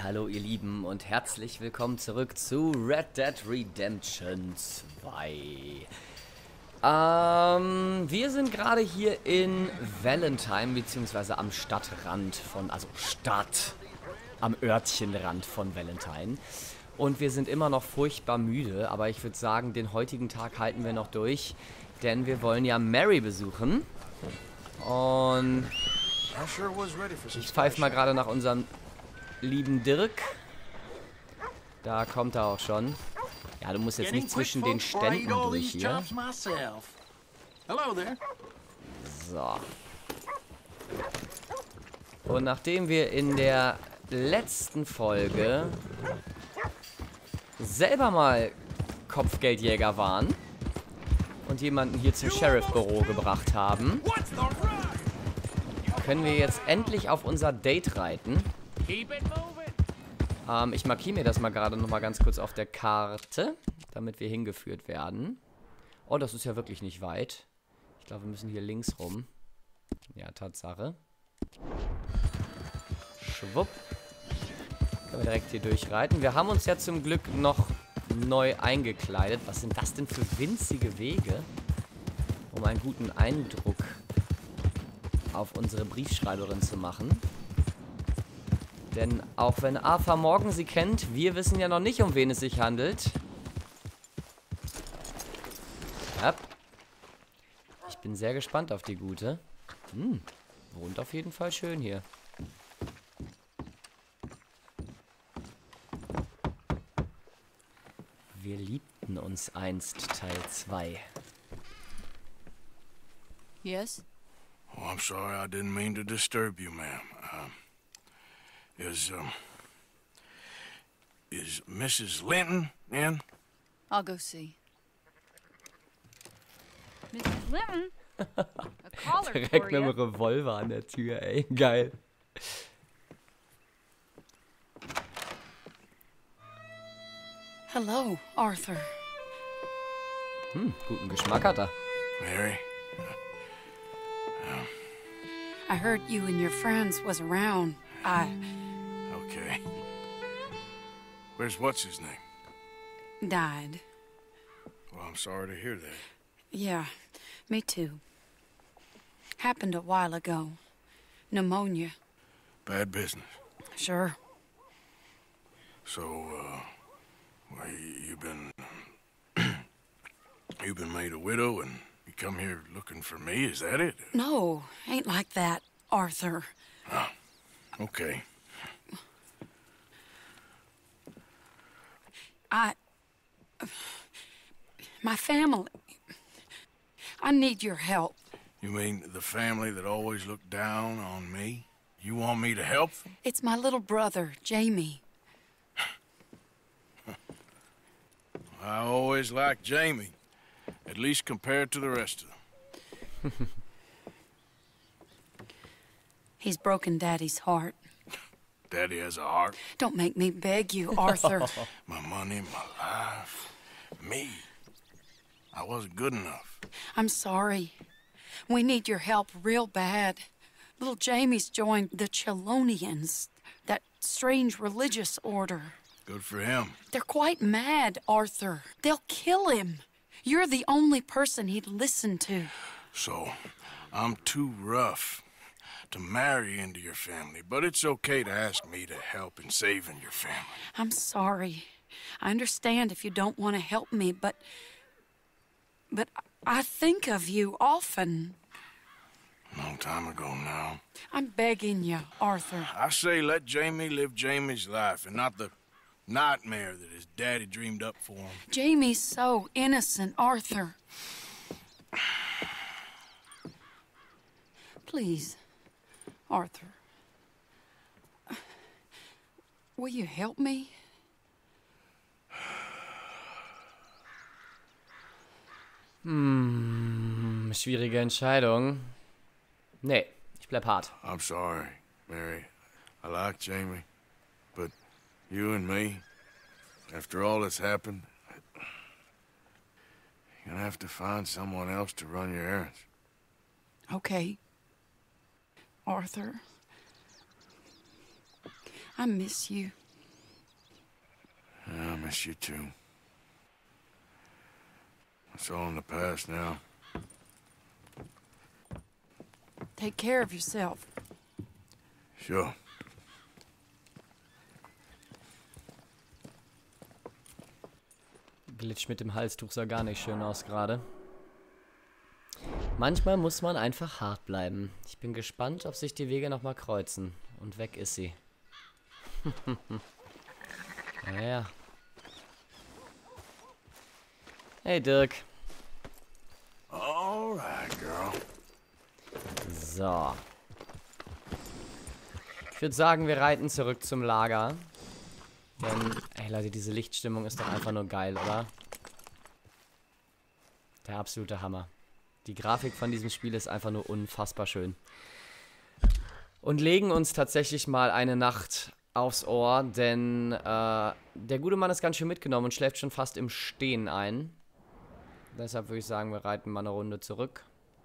Hallo ihr Lieben und herzlich willkommen zurück zu Red Dead Redemption 2. Wir sind gerade hier in Valentine, beziehungsweise am Stadtrand von, am Örtchenrand von Valentine. Und wir sind immer noch furchtbar müde, aber ich würde sagen, den heutigen Tag halten wir noch durch, denn wir wollen ja Mary besuchen. Und ich pfeife mal gerade nach unserem lieben Dirk. Da kommt er auch schon. Ja, du musst jetzt nicht zwischen den Ständen durch hier. So. Und nachdem wir in der letzten Folge selber mal Kopfgeldjäger waren und jemanden hier zum Sheriff-Büro gebracht haben, können wir jetzt endlich auf unser Date reiten. Ich markiere mir das mal gerade noch mal ganz kurz auf der Karte, damit wir hingeführt werden. Oh, das ist ja wirklich nicht weit. Ich glaube, wir müssen hier links rum. Ja, Tatsache. Schwupp. Können wir direkt hier durchreiten. Wir haben uns ja zum Glück noch neu eingekleidet. Was sind das denn für winzige Wege, um einen guten Eindruck auf unsere Briefschreiberin zu machen? Denn auch wenn Arthur Morgan sie kennt, wir wissen ja noch nicht, um wen es sich handelt. Ja. Ich bin sehr gespannt auf die Gute. Wohnt auf jeden Fall schön hier. Wir liebten uns einst, Teil 2. Yes? Oh, I'm sorry, I didn't mean to disturb you, ma'am. Is Mrs. Linton in? I'll go see. Mrs. Linton? A caller Direkt for mit dem you. Revolver an der Tür, ey. Geil. Hello, Arthur. Guten Geschmack hat er. Mary? I heard you and your friends was around. Okay. Where's what's-his-name? Died. Well, I'm sorry to hear that. Yeah, me too. Happened a while ago. Pneumonia. Bad business. Sure. So, well, you've been made a widow and you come here looking for me, is that it? No, ain't like that, Arthur. Okay. My family. I need your help. You mean the family that always looked down on me? You want me to help them? It's my little brother, Jamie. I always liked Jamie, at least compared to the rest of them. He's broken Daddy's heart. Daddy has a heart. Don't make me beg you, Arthur. My money, my life, me. I wasn't good enough. I'm sorry. We need your help real bad. Little Jamie's joined the Chelonians, that strange religious order. Good for him. They're quite mad, Arthur. They'll kill him. You're the only person he'd listen to. So, I'm too rough to marry into your family, but it's okay to ask me to help in saving your family. I'm sorry. I understand if you don't want to help me, but I think of you often. Long time ago now. I'm begging you, Arthur. I say let Jamie live Jamie's life and not the nightmare that his daddy dreamed up for him. Jamie's so innocent, Arthur. Please, Arthur. Will you help me? Schwierige Entscheidung. Nee, ich bleib hart. I'm sorry, Mary. I like Jamie, but you and me, after all that's happened, you're gonna have to find someone else to run your errands. Okay. Arthur. I miss you. miss you too. It's all in the past now. Take care of yourself. Sure. Glitch mit dem Halstuch sah gar nicht schön aus gerade. Manchmal muss man einfach hart bleiben. Ich bin gespannt, ob sich die Wege nochmal kreuzen. Und weg ist sie. Naja. Hey Dirk. Alright, girl. So. Ich würde sagen, wir reiten zurück zum Lager. Denn, ey Leute, diese Lichtstimmung ist doch einfach nur geil, oder? Der absolute Hammer. Die Grafik von diesem Spiel ist einfach nur unfassbar schön. Und legen uns tatsächlich mal eine Nacht aufs Ohr, denn der gute Mann ist ganz schön mitgenommen und schläft schon fast im Stehen ein. Deshalb würde ich sagen, wir reiten mal eine Runde zurück.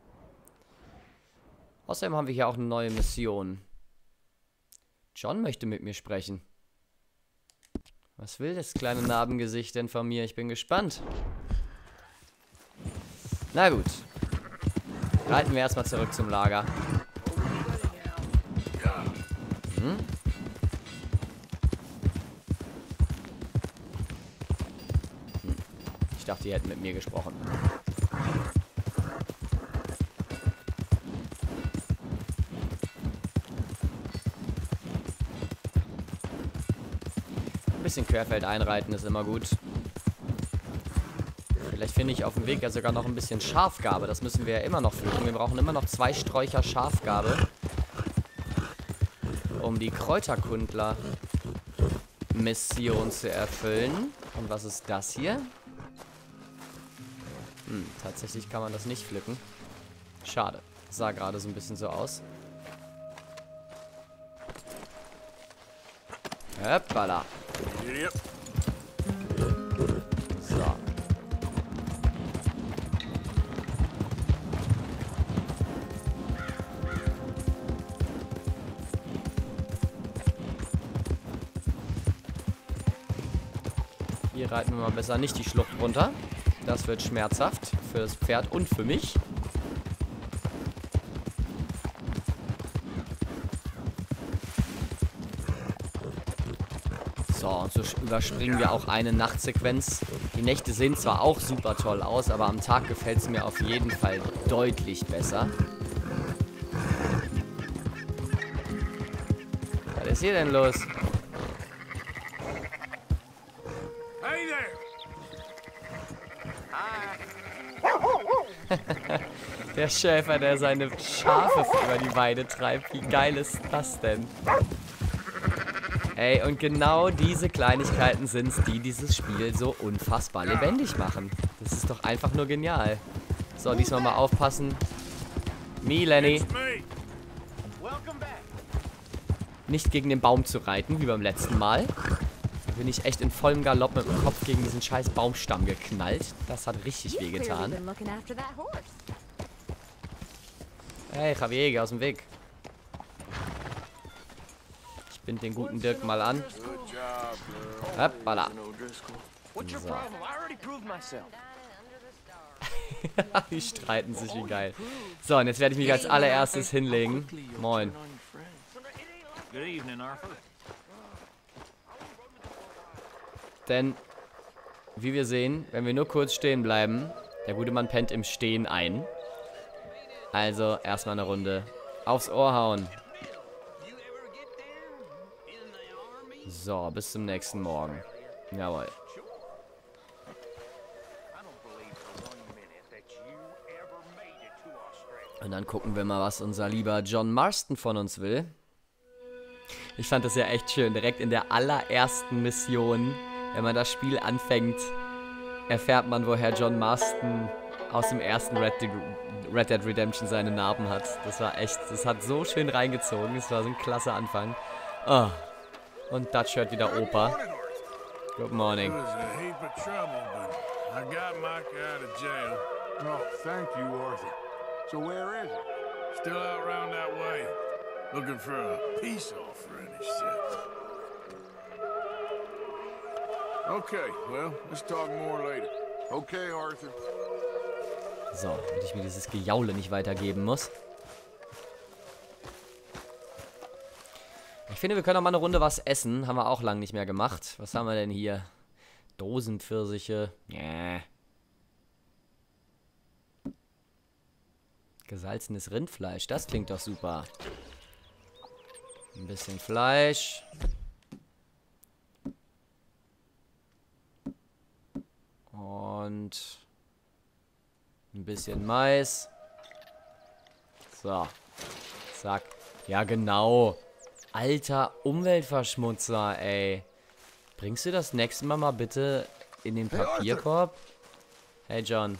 Außerdem haben wir hier auch eine neue Mission. John möchte mit mir sprechen. Was will das kleine Narbengesicht denn von mir? Ich bin gespannt. Na gut. Reiten wir erstmal zurück zum Lager. Hm? Ich dachte, die hätten mit mir gesprochen. Ein bisschen querfeld einreiten ist immer gut. Vielleicht finde ich auf dem Weg ja sogar noch ein bisschen Schafgarbe. Das müssen wir ja immer noch pflücken. Wir brauchen immer noch 2 Sträucher Schafgarbe, um die Kräuterkundler-Mission zu erfüllen. Und was ist das hier? Tatsächlich kann man das nicht pflücken. Schade. Sah gerade so ein bisschen so aus. Hoppala. Yep. So. Hier reiten wir mal besser nicht die Schlucht runter. Das wird schmerzhaft für das Pferd und für mich. So, und so überspringen wir auch eine Nachtsequenz. Die Nächte sehen zwar auch super toll aus, aber am Tag gefällt es mir auf jeden Fall deutlich besser. Was ist hier denn los? Hey there! Der Schäfer, der seine Schafe über die Weide treibt. Wie geil ist das denn? Ey, und genau diese Kleinigkeiten sind es, die dieses Spiel so unfassbar lebendig machen. Das ist doch einfach nur genial. So, diesmal mal aufpassen. Lenny. Nicht gegen den Baum zu reiten, wie beim letzten Mal. Da bin ich echt in vollem Galopp mit dem Kopf gegen diesen scheiß Baumstamm geknallt. Das hat richtig wehgetan. Hey, Javier, geh aus dem Weg. Ich bind den guten Dirk mal an. Hoppala. So. Die streiten sich, wie geil. So, und jetzt werde ich mich als allererstes hinlegen. Moin. Denn, wie wir sehen, wenn wir nur kurz stehen bleiben, der gute Mann pennt im Stehen ein. Also, erstmal eine Runde aufs Ohr hauen. So, bis zum nächsten Morgen. Jawohl. Und dann gucken wir mal, was unser lieber John Marston von uns will. Ich fand das ja echt schön. Direkt in der allerersten Mission, wenn man das Spiel anfängt, erfährt man, woher John Marston aus dem ersten Red Dead Redemption seine Narben hat. Das war echt, das hat so schön reingezogen. Das war so ein klasse Anfang. Oh. Und Dutch hört wieder Opa. Good morning. It was a heap of trouble, but I got Micah out of jail. Oh, thank you, Arthur. So where is it? Still out round that way. Looking for a peace offer and his shit. Okay, well, let's talk more later. Okay, Arthur. So, damit ich mir dieses Gejaule nicht weitergeben muss. Ich finde, wir können auch mal eine Runde was essen. Haben wir auch lange nicht mehr gemacht. Was haben wir denn hier? Dosenpfirsiche. Yeah. Gesalzenes Rindfleisch. Das klingt doch super. Ein bisschen Fleisch. Und ein bisschen Mais. So. Zack. Ja, genau. Alter Umweltverschmutzer, ey. Bringst du das nächste Mal bitte in den Papierkorb? Hey, John.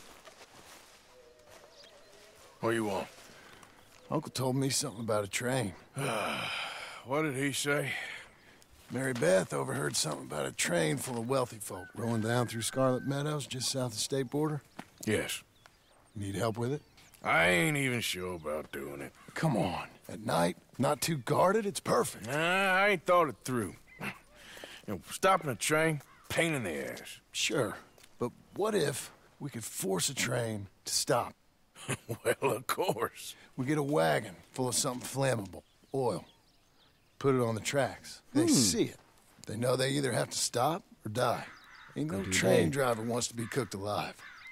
What do you want? Uncle told me something about a train. What did he say? Mary Beth overheard something about a train full of wealthy folk rolling down through Scarlet Meadows just south of the state border. Yes. Need help with it? I ain't even sure about doing it. Come on. At night, not too guarded, it's perfect. I ain't thought it through. You know, stopping a train, pain in the ass. Sure. But what if we could force a train to stop? Well, of course. We get a wagon full of something flammable, oil. Put it on the tracks. They see it. They know they either have to stop or die. Ain't no train driver wants to be cooked alive.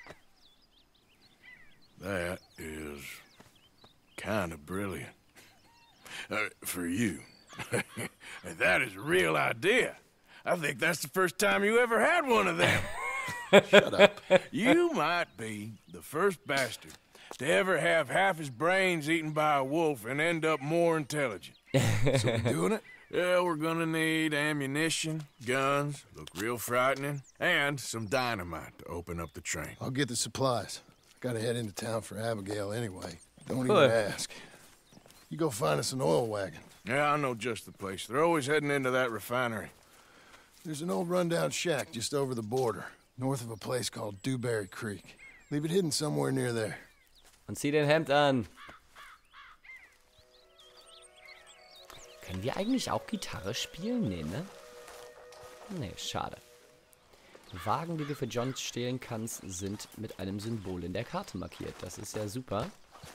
That is kind of brilliant. For you. That is a real idea. I think that's the first time you ever had one of them. Shut up. You might be the first bastard to ever have half his brains eaten by a wolf and end up more intelligent. So we doing it? Yeah, we're gonna need ammunition, guns, look real frightening, and some dynamite to open up the train. I'll get the supplies. Gotta head into town for Abigail anyway. Don't Good. even ask. You go find us an oil wagon. Yeah, I know just the place. They're always heading into that refinery. There's an old rundown shack just over the border, north of a place called Dewberry Creek. Leave it hidden somewhere near there. Und zieh den Hemd an. Können wir eigentlich auch Gitarre spielen? Nee, ne? Nee, schade. Wagen, die du für John stehlen kannst, sind mit einem Symbol in der Karte markiert. Das ist ja super.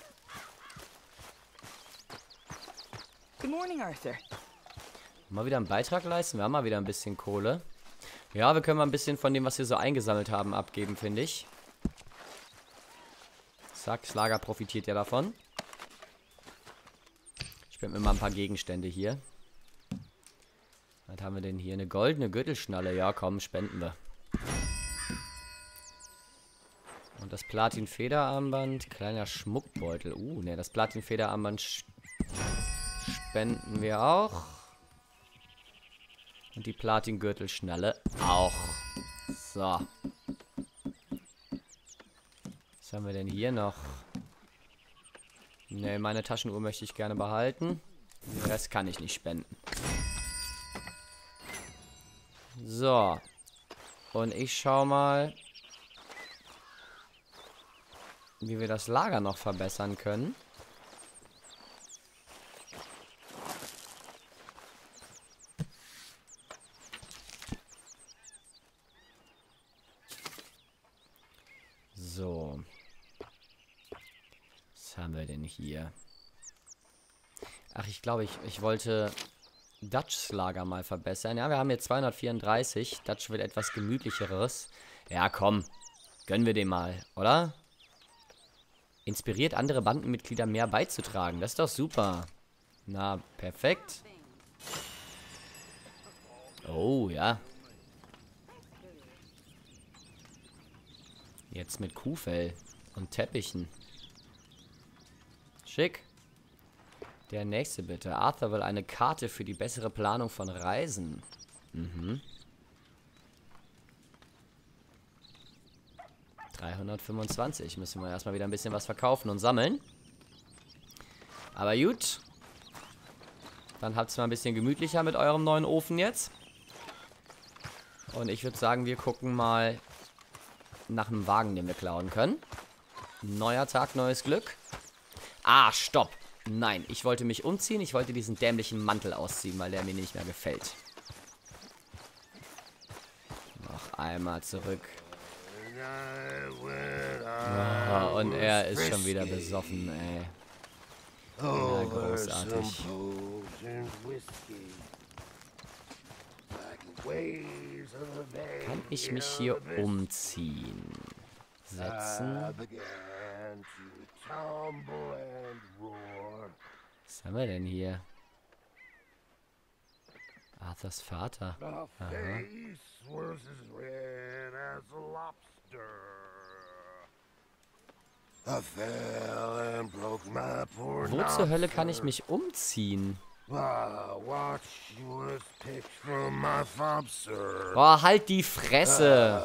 Good morning, Arthur. Mal wieder einen Beitrag leisten. Wir haben mal wieder ein bisschen Kohle. Ja, wir können mal ein bisschen von dem, was wir so eingesammelt haben, abgeben, finde ich. Zack, das Lager profitiert ja davon. Ich spende mir mal ein paar Gegenstände hier. Was haben wir denn hier? Eine goldene Gürtelschnalle. Ja, komm, spenden wir. Und das Platin-Federarmband. Kleiner Schmuckbeutel. Ne, das Platin-Federarmband spenden wir auch. Und die Platin-Gürtelschnalle auch. So. Was haben wir denn hier noch? Ne, meine Taschenuhr möchte ich gerne behalten. Den Rest kann ich nicht spenden. So. Und ich schau mal, wie wir das Lager noch verbessern können. So. Was haben wir denn hier? Ach, ich glaube, ich wollte Dutchs Lager mal verbessern. Ja, wir haben jetzt 234. Dutch wird etwas gemütlicheres. Ja, komm. Gönnen wir dem mal, oder? Inspiriert andere Bandenmitglieder mehr beizutragen. Das ist doch super. Na, perfekt. Oh, ja. Jetzt mit Kuhfell und Teppichen. Schick. Der nächste bitte. Arthur will eine Karte für die bessere Planung von Reisen. Mhm. 325. Müssen wir erstmal wieder ein bisschen was verkaufen und sammeln. Aber gut. Dann habt es mal ein bisschen gemütlicher mit eurem neuen Ofen jetzt. Und ich würde sagen, wir gucken mal nach einem Wagen, den wir klauen können. Neuer Tag, neues Glück. Ah, stopp. Nein, ich wollte mich umziehen. Ich wollte diesen dämlichen Mantel ausziehen, weil der mir nicht mehr gefällt. einmal zurück. Oh, und er ist schon wieder besoffen, ey. Ja, großartig. Kann ich mich hier umziehen? Setzen. Was haben wir denn hier? Arthurs Vater. Aha. Wo zur Hölle kann ich mich umziehen? Boah, halt die Fresse!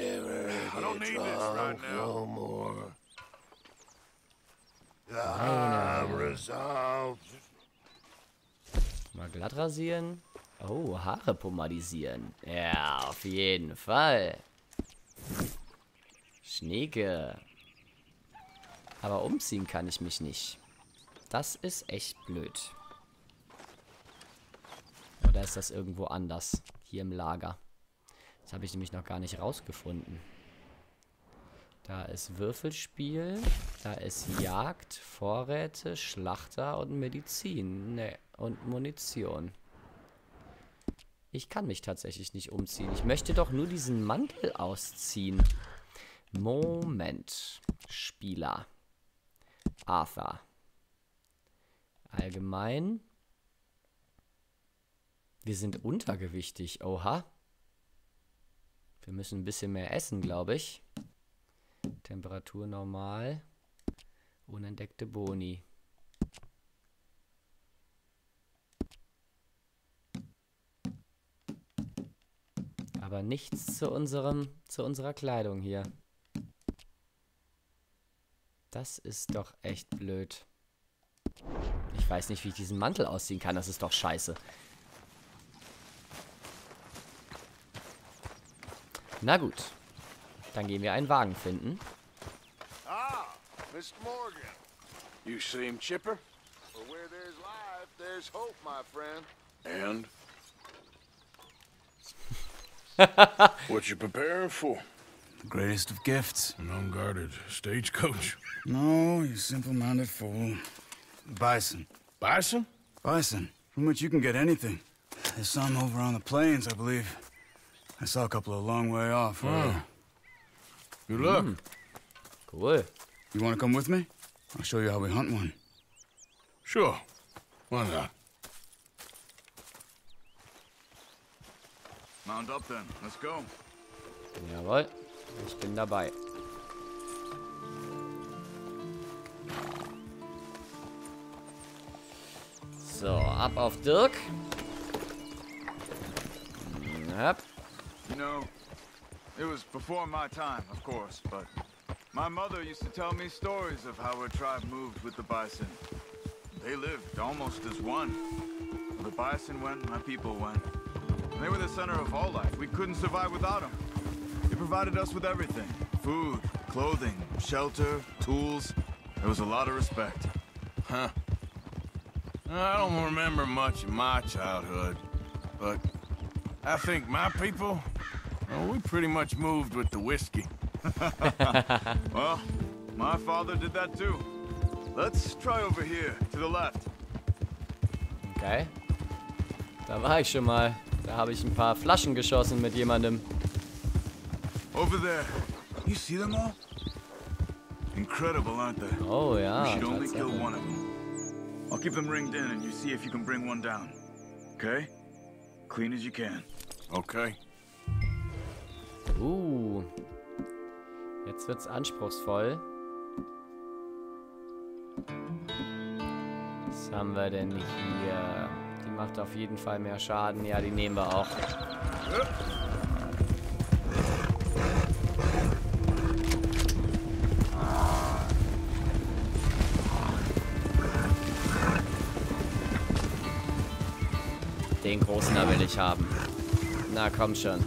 Mal glatt rasieren. Oh, Haare pomadisieren. Ja, auf jeden Fall. Schnieke. Aber umziehen kann ich mich nicht. Das ist echt blöd. Oder ist das irgendwo anders? Hier im Lager. Das habe ich nämlich noch gar nicht rausgefunden. Da ist Würfelspiel. Da ist Jagd, Vorräte, Schlachter und Medizin. Ne, und Munition. Ich kann mich tatsächlich nicht umziehen. Ich möchte doch nur diesen Mantel ausziehen. Moment. Spieler. Arthur. Allgemein. Wir sind untergewichtig. Oha. Wir müssen ein bisschen mehr essen, glaube ich. Temperatur normal. Unentdeckte Boni. Aber nichts zu unserer Kleidung hier. Das ist doch echt blöd. Ich weiß nicht, wie ich diesen Mantel ausziehen kann. Das ist doch scheiße. Na gut. Dann gehen wir einen Wagen finden. Ah, Mr. Morgan. You seem chipper? Well, where there's life, there's hope, my friend. And? What you preparing for? The greatest of gifts. An unguarded stagecoach? No, you simple-minded fool. Bison. Bison? Bison, from which you can get anything. There's some over on the plains, I believe. I saw a couple a long way off. Good luck. Cool. You want to come with me? I'll show you how we hunt one. Sure. Why not? Mount up then. Let's go. Jawohl. Ich bin dabei. So, ab auf Dirk. Yep. You know, it was before my time, of course, but my mother used to tell me stories of how her tribe moved with the bison. They lived almost as one. Where the bison went, my people went. And they were the center of all life. We couldn't survive without them. They provided us with everything. Food, clothing, shelter, tools. There was a lot of respect. Huh. I don't remember much of my childhood, but I think my people, well, we pretty much moved with the whiskey. Well, my father did that too. Let's try over here, to the left. Okay. Da war ich schon mal. Da habe ich ein paar Flaschen geschossen mit jemandem. Over there. You see them all? Incredible, aren't they? Oh ja. We should only kill Tatsache. one of them. I'll keep them ringed in and you see if you can bring one down. Okay? Clean as you can. Okay. Jetzt wird's anspruchsvoll. Was haben wir denn hier? Die macht auf jeden Fall mehr Schaden. Ja, die nehmen wir auch. Den großen da will ich haben. Na, komm schon.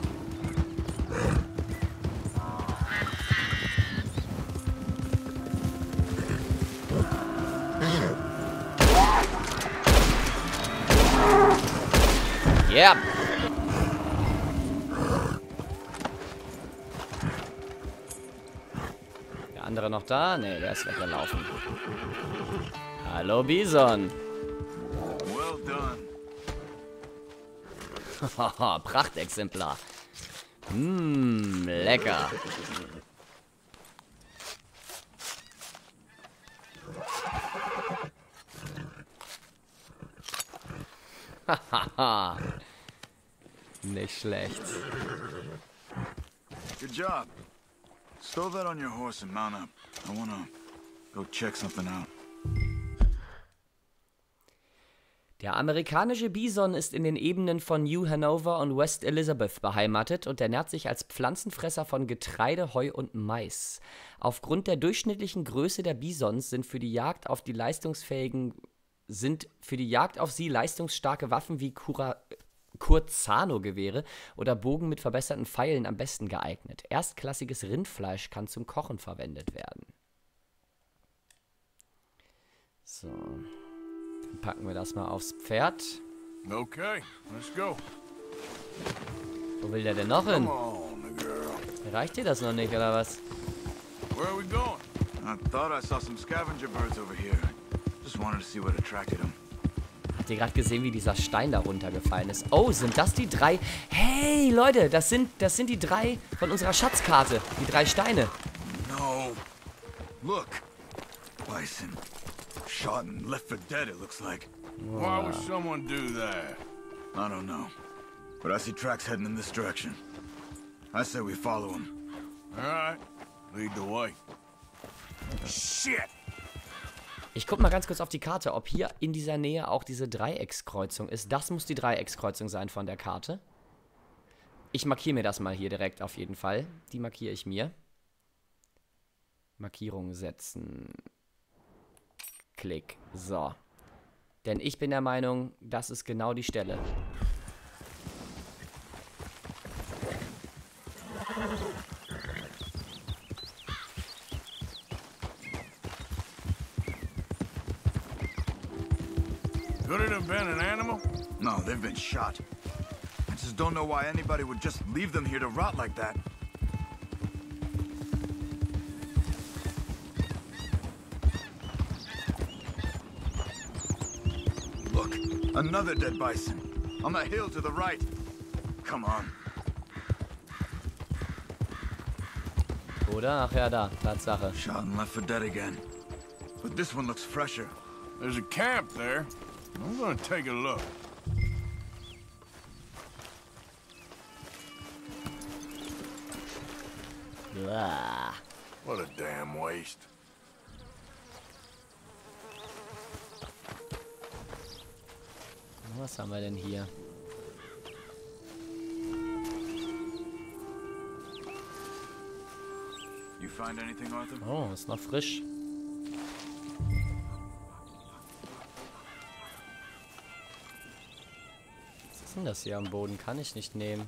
Ja. andere noch da? Ne, der ist weggelaufen. Hallo, Bison. Well done. Haha, Prachtexemplar. Lecker. Hahaha. Nicht schlecht. Good job. Stow that on your horse and mount up. I wanna go check something out. Der amerikanische Bison ist in den Ebenen von New Hanover und West Elizabeth beheimatet und ernährt sich als Pflanzenfresser von Getreide, Heu und Mais. Aufgrund der durchschnittlichen Größe der Bisons sind für die Jagd auf sie leistungsstarke Waffen wie Curzano-Gewehre oder Bogen mit verbesserten Pfeilen am besten geeignet. Erstklassiges Rindfleisch kann zum Kochen verwendet werden. So. Dann packen wir das mal aufs Pferd. Okay, let's go. Wo will der denn noch hin? Come on, girl. Reicht dir das noch nicht, oder was? Where are we going? I thought I saw some scavenger birds over here. Just wanted to see what attracted them. Habt ihr gerade gesehen, wie dieser Stein da runtergefallen ist? Oh, sind das die 3? Hey, Leute, das sind die 3 von unserer Schatzkarte. Die 3 Steine. No. Look. Bison. Shot and left for dead, it looks like. Why would someone do that? I don't know. But I see tracks heading in this direction. I say we follow them. All right, lead the way. Shit! Ich guck mal ganz kurz auf die Karte, ob hier in dieser Nähe auch diese Dreieckskreuzung ist. Das muss die Dreieckskreuzung sein von der Karte. Ich markiere mir das mal hier direkt auf jeden Fall. Die markiere ich mir. Markierung setzen. Klick. So. Denn ich bin der Meinung, das ist genau die Stelle. Could it have been an animal? No, they've been shot. I just don't know why anybody would just leave them here to rot like that. Look, another dead bison. On the hill to the right. Come on. Oder? Ach ja, da. Tatsache. Shot and left for dead again. But this one looks fresher. There's a camp there. I'm gonna take a look. Uah. What a damn waste. Was haben wir denn hier? You find anything, Arthur? Oh, ist noch frisch. Was ist denn das hier am Boden? Kann ich nicht nehmen.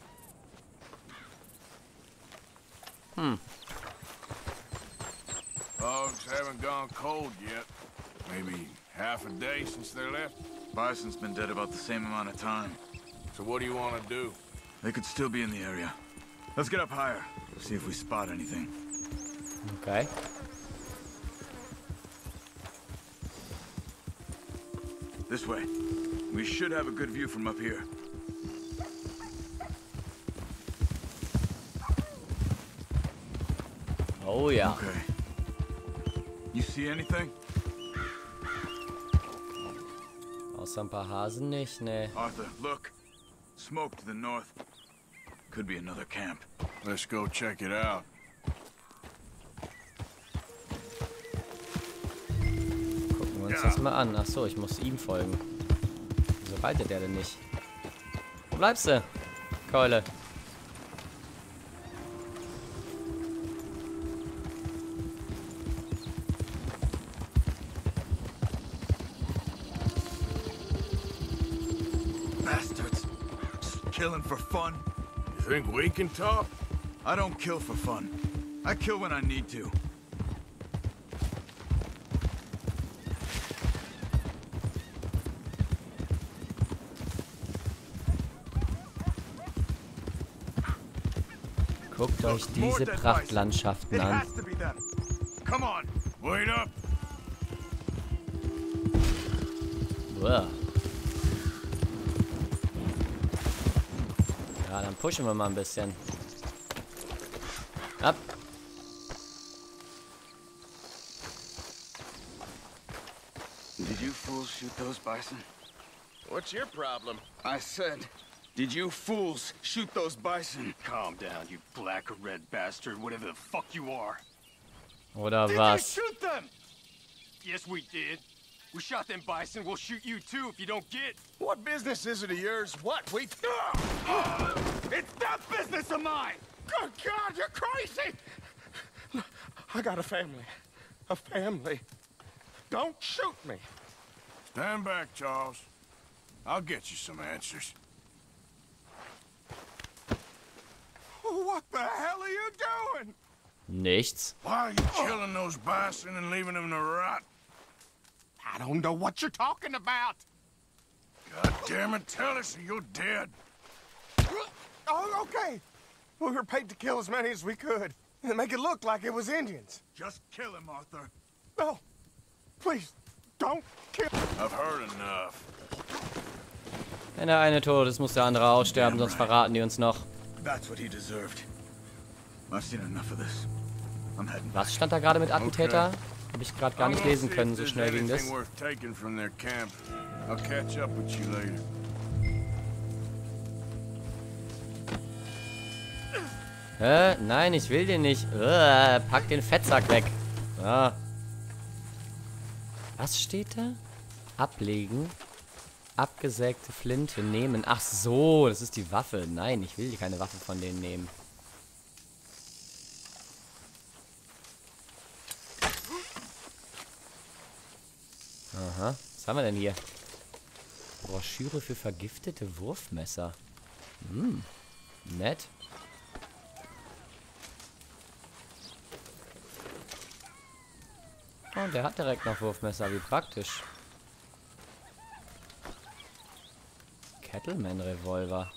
Dogs haven't gone cold yet. Maybe half a day since they left. Bison's been dead about the same amount of time. So what do you want to do? They could still be in the area. Let's get up higher. See if we spot anything. Okay. This way. We should have a good view from up here. Oh ja. Okay. You see anything? Außer ein paar Hasen nicht, ne. Arthur, look. Smoke to the north. Could be another camp. Let's go check it out. Gucken wir uns das mal an. Ach so, ich muss ihm folgen. Wieso reitet der denn nicht? Wo bleibst du, Keule? Bastards. Just killing for fun. You think we can talk? I don't kill for fun. I kill when I need to. Guckt euch diese Prachtlandschaften It an. has to be them. Come on, wait up. Uah. Ja, dann pushen wir mal ein bisschen. Ab. Did you fools shoot those bison? What's your problem? I said, did you fools shoot those bison? Calm down, you black or red bastard, whatever the fuck you are. Oder Did was? you shoot them? Yes, we did. We shot them bison. We'll shoot you too if you don't get. What business is it of yours? What? We. It's that business of mine! Good God, you're crazy! I got a family. A family. Don't shoot me. Stand back, Charles. I'll get you some answers. What the hell are you doing? Nichts. Why are you killing those bison and leaving them to rot? I don't know what you're talking about. God damn it, tell us or you're dead. Oh, okay. We were paid to kill as many as we could and make it look like it was Indians. Just kill him, Arthur. No, please, don't kill. I've heard enough. Wenn der eine tot ist, muss der andere aussterben, sonst verraten die uns noch. That's what he deserved. I've seen enough of this. I'm heading back. Was stand da gerade mit Attentäter? Habe ich gerade gar nicht lesen können, so schnell ging das. Anything worth taking from their camp. I'll catch up with you later. Nein, ich will den nicht. Pack den Fettsack weg. Ah. Was steht da? Ablegen. Abgesägte Flinte nehmen. Ach so, das ist die Waffe. Nein, ich will keine Waffe von denen nehmen. Aha. Was haben wir denn hier? Broschüre für vergiftete Wurfmesser. Hm. Nett. Oh, und der hat direkt noch Wurfmesser. Wie praktisch. Cattleman-Revolver.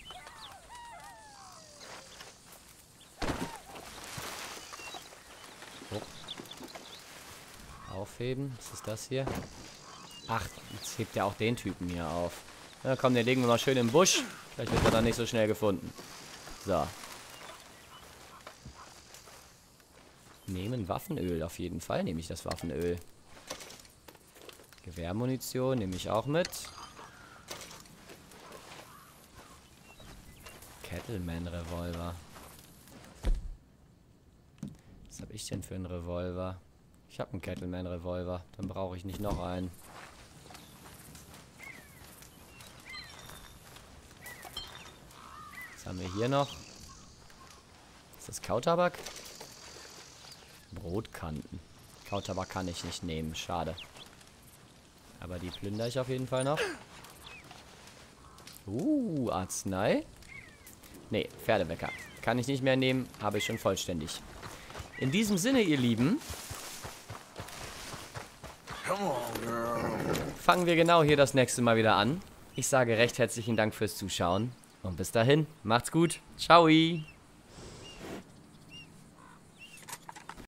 Oh. Aufheben. Was ist das hier? Ach, jetzt hebt er auch den Typen hier auf. Na komm, den legen wir mal schön im Busch. Vielleicht wird er dann nicht so schnell gefunden. So. Nehmen Waffenöl. Auf jeden Fall nehme ich das Waffenöl. Gewehrmunition nehme ich auch mit. Cattleman-Revolver. Was habe ich denn für einen Revolver? Ich habe einen Cattleman-Revolver. Dann brauche ich nicht noch einen. Was haben wir hier noch? Ist das Kautabak? Brotkanten. Kautabak kann ich nicht nehmen. Schade. Aber die plündere ich auf jeden Fall noch. Arznei. Nee, Pferdewecker. Kann ich nicht mehr nehmen. Habe ich schon vollständig. In diesem Sinne, ihr Lieben, fangen wir genau hier das nächste Mal wieder an. Ich sage recht herzlichen Dank fürs Zuschauen. Und bis dahin, macht's gut. Ciao.